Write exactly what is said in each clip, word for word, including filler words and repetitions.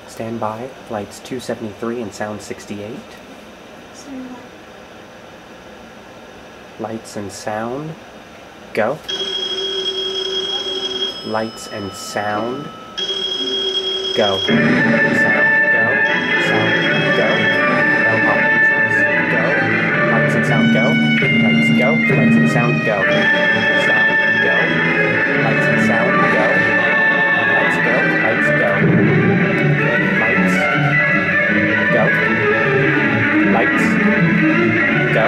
Stand by, flights two seventy-three and sound sixty-eight. Stand by. Lights and sound, go. Lights and sound, go. Sound, go. Sound, go. Bell pop entrance, go. Lights and sound, go. Lights, go. Lights and sound, go. Sound, go. Lights and sound, go. Lights, go. Lights, go. Lights, go. Lights, go.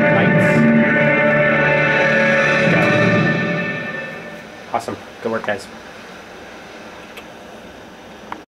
Awesome. Good work, guys.